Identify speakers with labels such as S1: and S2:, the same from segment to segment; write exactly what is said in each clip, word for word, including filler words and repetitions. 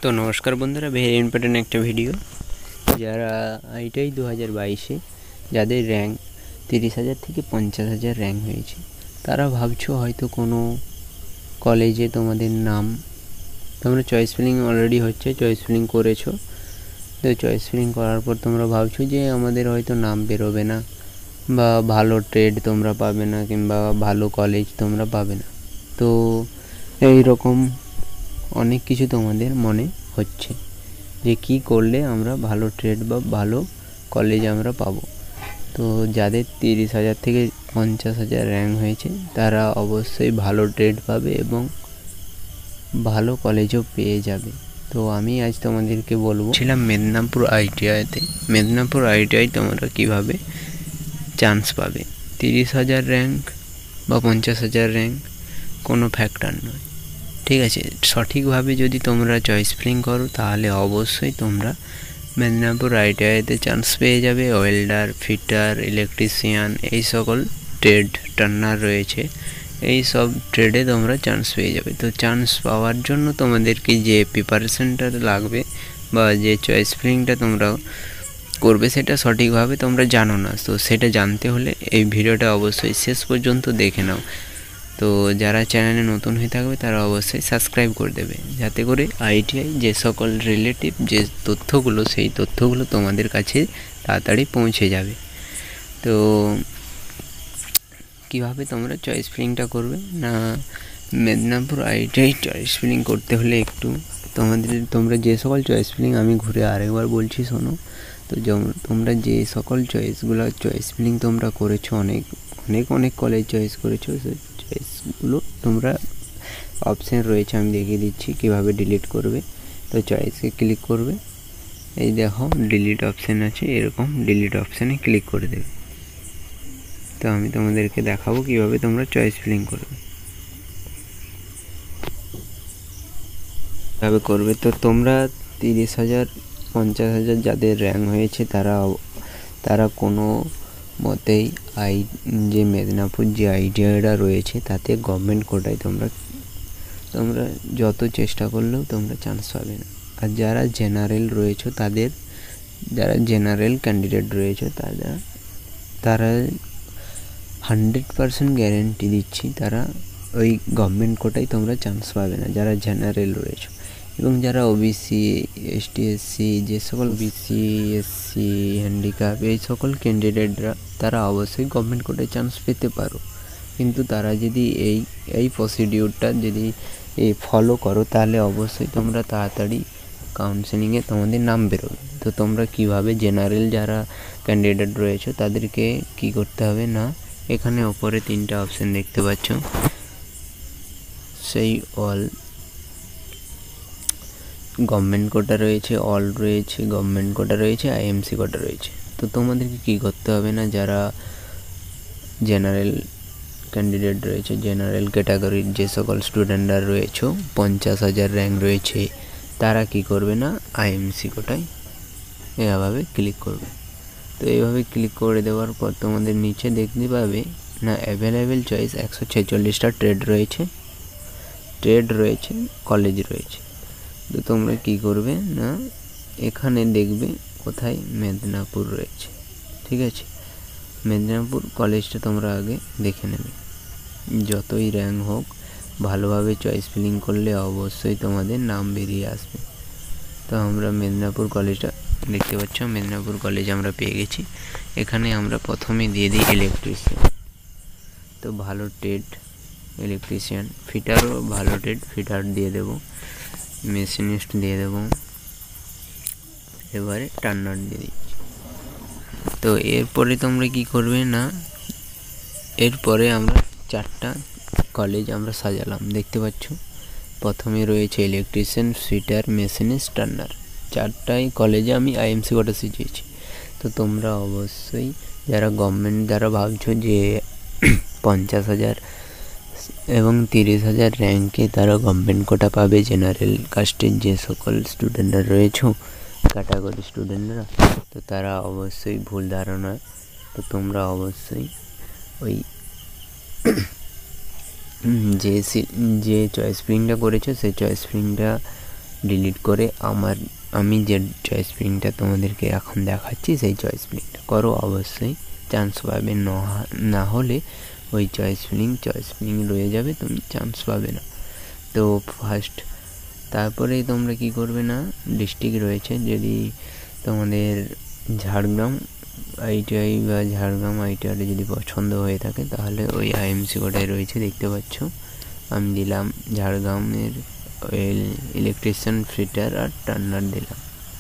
S1: तो नमस्कार बंधुरा भेरी इम्पोर्टेंट एक भिडियो যারা আইটিআই दो हज़ार बाईस যাদের র্যাঙ্ক तीस हज़ार থেকে पचास हज़ार র্যাঙ্ক হয়েছে তারা ভাবছো হয়তো কোনো কলেজে তোমাদের নাম তোমরা চয়েস ফিলিং অলরেডি হচ্ছে চয়েস ফিলিং করেছো তো চয়েস ফিলিং করার পর তোমরা ভাবছো যে আমাদের হয়তো নাম বেরোবে না বা ভালো ট্রেড তোমরা পাবে না কিংবা ভালো কলেজ তোমরা পাবে না তো এই রকম অনেক কিছু তোমাদের মনে হচ্ছে যে কি করলে আমরা ভালো ট্রেড বা ভালো কলেজ আমরা পাবো তো যাদের तीस हज़ार থেকে पचास हज़ार র্যাঙ্ক হয়েছে তারা অবশ্যই ভালো ট্রেড পাবে এবং ভালো কলেজও পেয়ে যাবে তো আমি আজ তোমাদেরকে বলবো ছিলাম মেদিনীপুর আইটিআইতে মেদিনীপুর আইটিআই তোমরা কিভাবে চান্স পাবে तीस हज़ार র্যাঙ্ক বা पचास हज़ार র্যাঙ্ক কোনো ফ্যাক্টর নয় ঠিক আছে সঠিকভাবে যদি তোমরা চয়েস ফিলিং করো তাহলে অবশ্যই তোমরা মেদিনীপুর আইটিআইতে চান্স পেয়ে যাবে ওয়েল্ডার ফিটার ইলেকট্রিশিয়ান এই সকল ট্রেড টার্নার রয়েছে এই সব ট্রেডে তোমরা চান্স পেয়ে যাবে তো চান্স পাওয়ার জন্য তোমাদেরকে যে প্রিপারেশনটা লাগবে বা যে চয়েস ফিলিংটা তোমরা করবে সেটা সঠিকভাবে তোমরা জানো না তো সেটা জানতে হলে এই ভিডিওটা অবশ্যই শেষ পর্যন্ত দেখে নাও তো যারা চ্যানেলে নতুন হয়ে থাকবে তারা অবশ্যই সাবস্ক্রাইব করে দেবে যাতে করে আইটিআই যে সকল রিলেটিভ যে তথ্যগুলো সেই তথ্যগুলো তোমাদের কাছে তাড়াতাড়ি পৌঁছে যাবে তো কিভাবে তোমরা চয়েস ফিলিংটা করবে না মেদিনীপুর আইটিআই চয়েস ফিলিং করতে হলে একটু তোমাদের তোমরা যে সকল চয়েস ফিলিং আমি ঘুরে আরেকবার বলছি শোনো তো তোমরা যে সকল চয়েসগুলো চয়েস ফিলিং তোমরা করেছো অনেক অনেক অনেক কলেজ চয়েস করেছো চয়েসগুলো তোমরা অপশান রয়েছে আমি দেখিয়ে দিচ্ছি কীভাবে ডিলিট করবে তো চয়েসে ক্লিক করবে এই দেখো ডিলিট অপশান আছে এরকম ডিলিট অপশানে ক্লিক করে দেবে তো আমি তোমাদেরকে দেখাবো কীভাবে তোমরা চয়েস ফিলিং করবে কীভাবে করবে তো তোমরা তিরিশ হাজার পঞ্চাশ হাজার যাদের র্যাঙ্ক হয়েছে তারা তারা কোনো মতেই আই যে মেদিনীপুর যে আইটিআইটা রয়েছে তাতে গভর্নমেন্ট কোটায় তোমরা তোমরা যত চেষ্টা করলেও তোমরা চান্স পাবে না আর যারা জেনারেল রয়েছে তাদের যারা জেনারেল ক্যান্ডিডেট রয়েছে তারা তারা হান্ড্রেড পারসেন্ট গ্যারেন্টি দিচ্ছি তারা ওই গভর্নমেন্ট কোটায় তোমরা চান্স পাবে না যারা জেনারেল রয়েছে এবং যারা ওবিসি এসটি এসসি যে সকল বিসি এসসি হ্যান্ডিক্যাপ এই সকল ক্যান্ডিডেটরা তারা অবশ্যই গভর্নমেন্ট কোটায় চান্স পেতে পারো কিন্তু তারা যদি এই এই প্রসিডিউরটা যদি ফলো করো তাহলে অবশ্যই তোমরা তাড়াতাড়ি কাউন্সেলিংয়ে তোমাদের নাম বেরোবে তো তোমরা কিভাবে জেনারেল যারা ক্যান্ডিডেট রয়েছে তাদেরকে কি করতে হবে না এখানে ওপরে তিনটা অপশান দেখতে পাচ্ছ সেই অল গভর্নমেন্ট কোটা রয়েছে অল রয়েছে গভর্নমেন্ট কোটা রয়েছে আইএমসি কোটা রয়েছে তো তোমাদেরকে কী করতে হবে না যারা জেনারেল ক্যান্ডিডেট রয়েছে জেনারেল ক্যাটাগরির যে সকল স্টুডেন্টরা রয়েছে পঞ্চাশ হাজার র্যাঙ্ক রয়েছে তারা কি করবে না আইএমসি কোটায় এভাবে ক্লিক করবে তো এইভাবে ক্লিক করে দেওয়ার পর তোমাদের নিচে দেখতে পাবে না অ্যাভেলেবেল চয়েস একশো ছেচল্লিশটা ট্রেড রয়েছে ট্রেড রয়েছে কলেজ রয়েছে তো তোমরা কি করবে না এখানে দেখবে কোথায় মেদিনীপুর রয়েছে ঠিক আছে মেদিনীপুর কলেজটা তোমরা আগে দেখে নেবে যতই র্যাঙ্ক হোক ভালোভাবে চয়েস ফিলিং করলে অবশ্যই তোমাদের নাম বেরিয়ে আসবে তো আমরা মেদিনীপুর কলেজটা দেখতে পাচ্ছ মেদিনীপুর কলেজ আমরা পেয়ে গেছি এখানে আমরা প্রথমে দিয়ে দিই ইলেকট্রিশিয়ান তো ভালো ট্রেড ইলেকট্রিশিয়ান ফিটারও ভালো ট্রেড ফিটার দিয়ে দেবো মেশিনিস্ট দিয়ে দেবো এবারে টার্নার দিয়ে দিচ্ছি তো এরপরে তোমরা কি করবে না এরপরে আমরা চারটা কলেজ আমরা সাজালাম দেখতে পাচ্ছ প্রথমে রয়েছে ইলেকট্রিশিয়ান ফিটার মেশিনিস্ট টার্নার চারটাই কলেজে আমি আইএমসি কোটা শিখিয়েছি তো তোমরা অবশ্যই যারা গভর্নমেন্ট যারা ভাবছো যে পঞ্চাশ হাজার এবং তিরিশ হাজার র্যাঙ্কে তারা গভর্নমেন্ট কোটা পাবে জেনারেল কাস্টের যে সকল স্টুডেন্টরা রয়েছে ক্যাটাগরি স্টুডেন্টরা তো তারা অবশ্যই ভুল ধারণা তো তোমরা অবশ্যই ওই যে যে চয়েস ফিলিংটা করেছো সেই চয়েস ফিলিংটা ডিলিট করে আমার আমি যে চয়েস ফিলিংটা তোমাদেরকে এখন দেখাচ্ছি সেই চয়েস ফিলিংটা করো, অবশ্যই চান্স পাবে। না হলে ওই চয়েস ফিলিং চয়েস ফিলিং রয়ে যাবে, তুমি চান্স পাবে না। তো ফার্স্ট তারপরে তোমরা কি করবে না, ডিস্ট্রিক্ট রয়েছে, যদি তোমাদের ঝাড়গ্রাম আইটিআই বা ঝাড়গ্রাম আইটিআই যদি পছন্দ হয়ে থাকে তাহলে ওই আইএমসি কোটায় রয়েছে, দেখতে পাচ্ছ। আমি দিলাম ঝাড়গ্রামের অয়েল ইলেকট্রিশিয়ান ফিটার আর টার্নার দিলাম।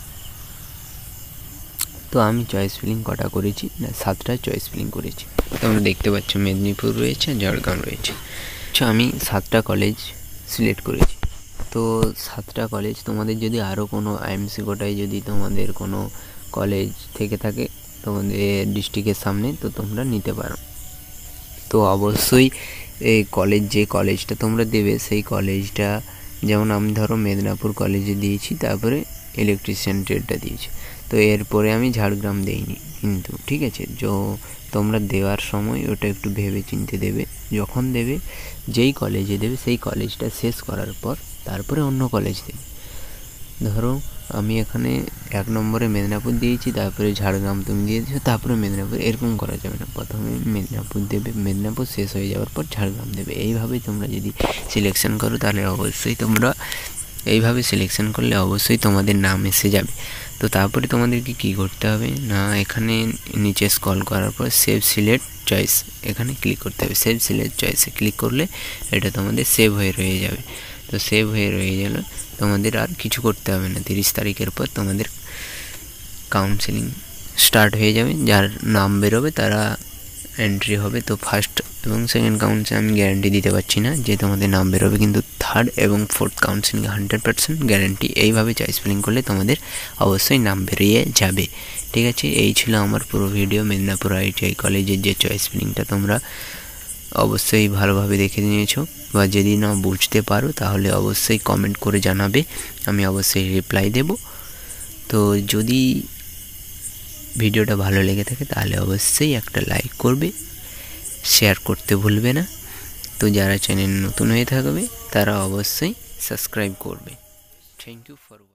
S1: তো আমি চয়েস ফিলিং কটা করেছি না, সাতটা চয়েস ফিলিং করেছি। তোমরা দেখতে পাচ্ছ মেদিনীপুর রয়েছে, ঝাড়গ্রাম রয়েছে। আচ্ছা, আমি সাতটা কলেজ সিলেক্ট করেছি। তো সাতটা কলেজ, তোমাদের যদি আরও কোনো আইএমসি কোটায় যদি তোমাদের কোনো কলেজ থেকে থাকে তোমাদের ডিস্ট্রিক্টের সামনে, তো তোমরা নিতে পারো। তো অবশ্যই এই কলেজ যে কলেজটা তোমরা দেবে সেই কলেজটা, যেমন আমি ধরো মেদিনীপুর কলেজে দিয়েছি, তারপরে ইলেকট্রিশিয়ান ট্রেডটা দিয়েছি। তো এরপরে আমি ঝাড়গ্রাম দেইনি কিন্তু, ঠিক আছে। যো তোমরা দেওয়ার সময় ওটা একটু ভেবে চিন্তে দেবে। যখন দেবে, যেই কলেজে দেবে সেই কলেজটা শেষ করার পর তারপরে অন্য কলেজ দেবে। ধরো আমি এখানে এক নম্বরে মেদিনীপুর দিয়েছি, তারপরে ঝাড়গ্রাম তুমি দিয়ে দিয়েছো, তারপরে মেদিনীপুর, এরকম করা যাবে না। প্রথমে মেদিনীপুর দেবে, মেদিনীপুর শেষ হয়ে যাওয়ার পর ঝাড়গ্রাম দেবে। এইভাবেই তোমরা যদি সিলেকশন করো তাহলে অবশ্যই তোমরা এইভাবে সিলেকশন করলে অবশ্যই তোমাদের নাম এসে যাবে। তো তারপরে তোমাদেরকে কি করতে হবে না, এখানে নিচে স্ক্রল করার পর সেভ সিলেক্ট চয়েস, এখানে ক্লিক করতে হবে। সেভ সিলেক্ট চয়েসে ক্লিক করলে এটা তোমাদের সেভ হয়ে রয়ে যাবে। তো সেভ হয়ে রয়ে গেলে তোমাদের আর কিছু করতে হবে না। তিরিশ তারিখের পর তোমাদের কাউন্সেলিং স্টার্ট হয়ে যাবে। যার নাম বেরোবে তারা এন্ট্রি হবে। তো ফার্স্ট এবং সেকেন্ড কাউন্সিল আমি গ্যারান্টি দিতে পারছি না যে তোমাদের নাম বেরোবে, কিন্তু থার্ড এবং fourth counselling hundred percent guarantee. এইভাবে চয়েস ফিলিং করলে তোমাদের অবশ্যই নাম বেরিয়ে যাবে, ঠিক আছে। এই ছিল আমার পুরো ভিডিও মেদিনীপুর আইটিআই কলেজের যে চয়েস ফিলিংটা তোমরা অবশ্যই ভালোভাবে দেখে নিয়েছো, বা যদি না বুঝতে পারো তাহলে অবশ্যই কমেন্ট করে জানাবে, আমি অবশ্যই রিপ্লাই দেব। তো যদি ভিডিওটা ভালো লেগে থাকে তাহলে অবশ্যই একটা লাইক করবে, শেয়ার করতে ভুলবে না। তো যারা চ্যানেল নতুন হয়ে থাকবে তারা অবশ্যই সাবস্ক্রাইব করবে। Thank you for